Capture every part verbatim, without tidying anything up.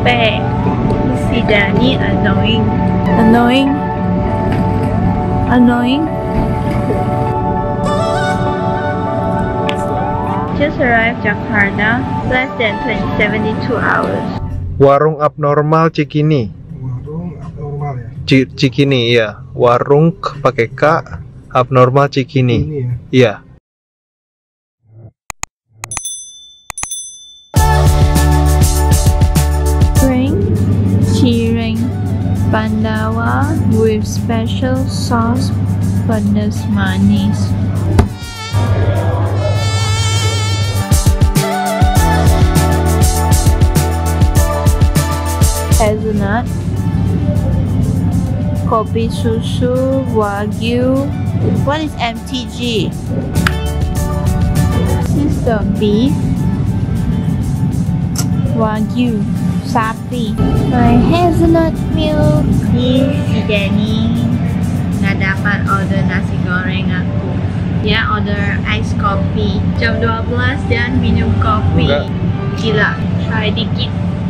cafe. See Danny annoying. Annoying. Annoying. Just arrived Jakarta, less than seventy-two hours. Warung abnormal Cikini. Warung abnormal ya? C Cikini, iya. Warung pakai K, abnormal Cikini. Ini ya? Iya. Ring, cireng, Pandawa with special sauce, pedas manis. Hazelnut, kopi susu, wagyu. What is M T G? This is the beef, wagyu, sapi. My hazelnut milk. This si Danny nggak dapat order nasi goreng aku. Dia order ice coffee. Jam dua belas dan minum kopi. Enggak. Gila, try dikit.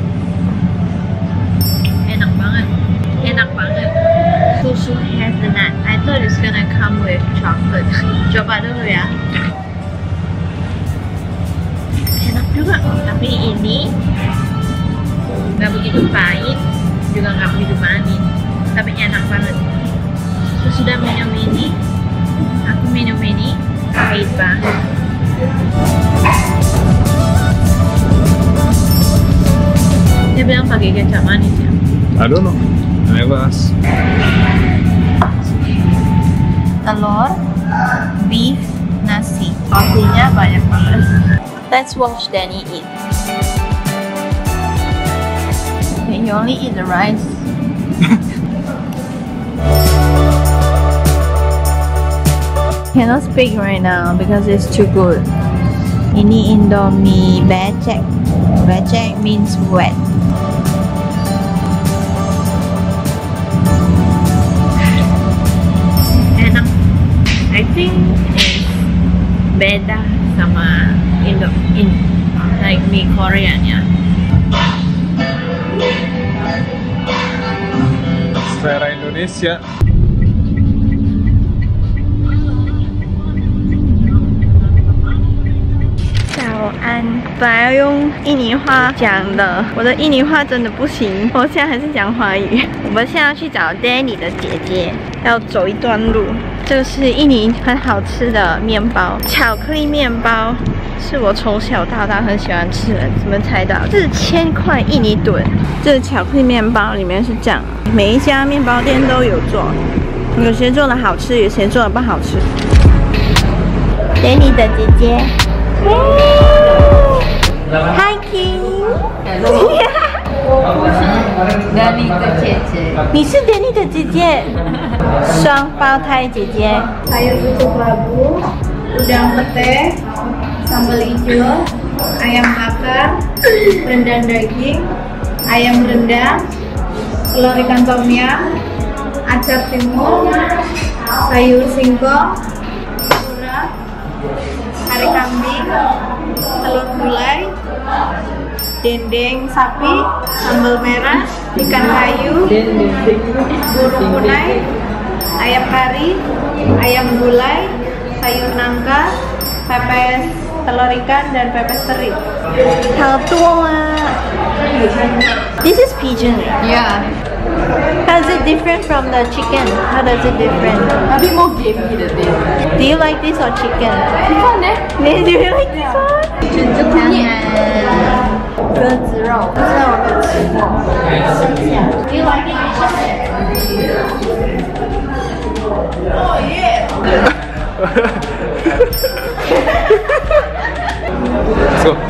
Enak banget, enak banget. Susu hazelnut. I thought it's gonna come with chocolate. Coba dulu ya. Enak juga, tapi ini nggak begitu pahit, juga nggak begitu manis, tapi enak banget. Sesudah minum ini, aku minum ini pahit banget. Dia bilang pakai kecap manis ya. I don't know. I never asked. Telur, beef, nasi. Kopinya banyak banget. Let's watch Danny eat. Okay, you only eat the rice. Cannot speak right now because it's too good. Ini Indomie becek. Becek means wet. Enak. I think it's beda sama Indo, in, like mie Korean ya. Selera Indonesia. 安，本来要用印尼话讲的，我的印尼话真的不行，我现在还是讲华语。我们现在要去找 Danny 的姐姐，要走一段路。这个是印尼很好吃的面包，巧克力面包，是我从小到大很喜欢吃的。怎么猜到？四千块印尼盾。这个巧克力面包里面是这样，每一家面包店都有做，有些做的好吃，有些做的不好吃。Danny 的姐姐。 Hi King， 我是 Danny 的姐姐， 你是 Danny 的姐姐，双胞胎姐姐。 还有tutuk labu, udang pete, sambal hijau, ayam bakar, rendang daging, ayam rendang, telur ikan tom yum, acar timur, sayur singkong, urap, kari kambing, telur gulai, dendeng sapi, sambal merah, ikan kayu, burung punai, ayam kari, ayam gulai, sayur nangka, pepes telur ikan dan pepes teri. 好多啊 ！This is pigeon. Yeah. How is it different from the chicken? How does it different? Tapi mau gamey the taste. Do you like this or chicken? Chicken deh. Do you like this one? 这kunyit. 鸽子肉，不知道我没有吃过。Do you like it? Oh yeah. Let's go.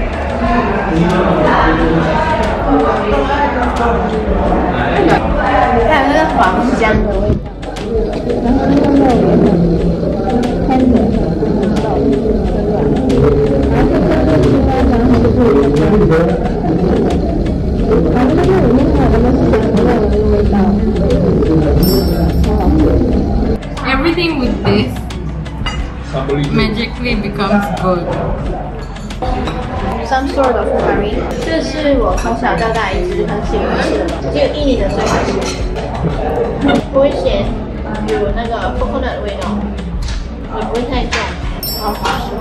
它有那个黄姜的味道，然后那个肉也很看着很肉，很软，然后这个青蛙姜它就是有点然后这个肉里面还有那个咸肉的那个味道，超好吃。 Everything with this magically becomes good. some sort of curry。这是我从小到大一直很喜欢吃的东西，只有印尼的最好吃。不会咸，有那个 coconut 味道，也不会太重，然后滑顺。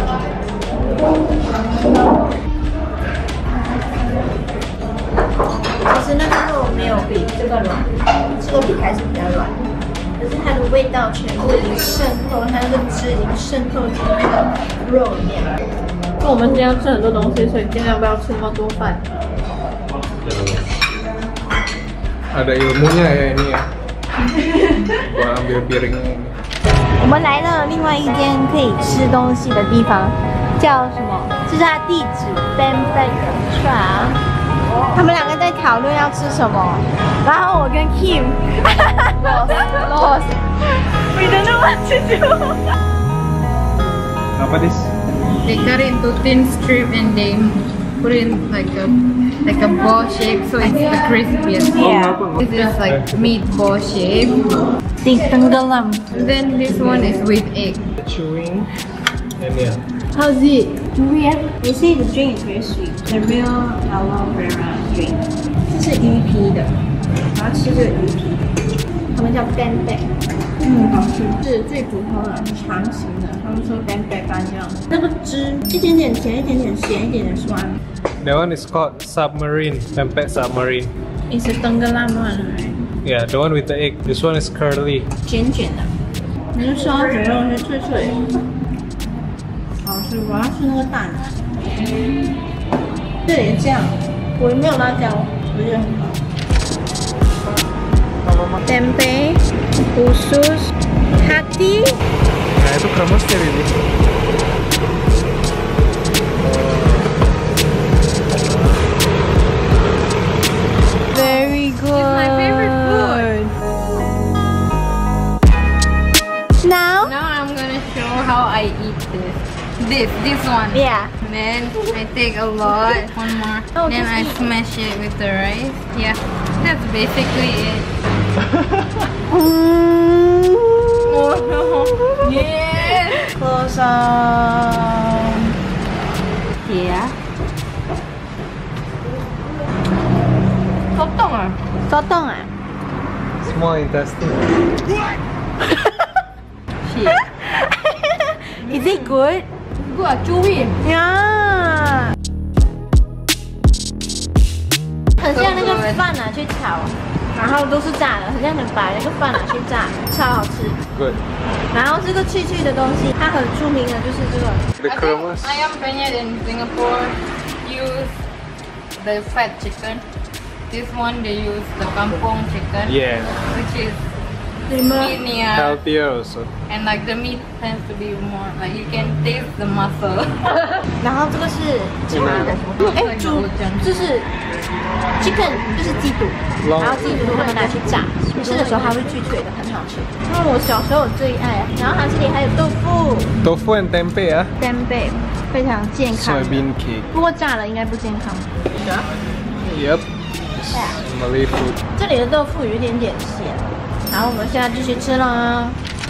其实那个肉没有比这个软，这个皮还是比较软。可是它的味道全部已经渗透，它那个汁已经渗透进那个肉里面了。那我们今天要吃很多东西，所以尽量不要吃那么多饭。 Ada ilmunya ya ini ya. Gua ambil piringnya ini. 我们来了另外一间可以吃东西的地方，叫什么？这是它地址 Bambek Tra。他们两个在讨论要吃什么，然后我跟 Kim lost lost we don't know what to do. Apa dis? They cut it into thin strip and they put it in like a like a ball shape, so it's the crispiest. Yeah. This is like meatball shape. Di tenggelam. And then this one is with egg. Chewing. And yeah. How's it? Weird. They say the drink is very sweet. The real aloe vera drink. 这是鱼皮的，我要吃这个鱼皮。他们叫 Bambek。嗯，好吃。是最普通的长形的，他们说 Bambek 干这样。那个汁一点点甜，一点点咸，一点点酸。 That one is called submarine, Pempek submarine. It's a tenggelam one, right? Yeah, the one with the egg. This one is curly. 卷卷的，那个烧卷肉是脆脆的。好吃，我要吃那个蛋。这里这样，我没有辣椒，我觉得很好。Tempe, usus, hati. Nah itu kremesnya ini. Very good. It's my favorite food. Now? Now I'm gonna show how I eat this. This, this one. Yeah. Then I take a lot, one more. Oh, then just I eat. smash it with the rice. Yeah, that's basically it. Oh no! Yes! Close on. Yeah. Sotong ah? Sotong ah? Small intestine. Shit. Is it good? Good ah, chewy. Yeah. 很像那个饭拿去炒，然后都是炸的，很像很把那个饭拿去炸，超好吃。 Good. 然后这个脆脆的东西，它很出名的就是这个。 The I think kremes. ayam penyet in Singapore use the fat chicken. This one they use the kampung chicken, Yeah. which is Lima. skinnier Healthier also. and like the meat tends to be more like you can taste the muscle. 然后这个是鸡的什么？哎，猪，这是 chicken， 就是鸡肚，然后鸡肚他们拿去炸，吃的时候它会脆脆的，很好吃。因为我小时候最爱啊。然后它这里还有豆腐 Tofu and tempeh ya. ，Tempe，非常健康。 Soybean cake. 不过炸了应该不健康。 Yep. Malay food. 这里的豆腐有一点点咸，然后我们现在继续吃了。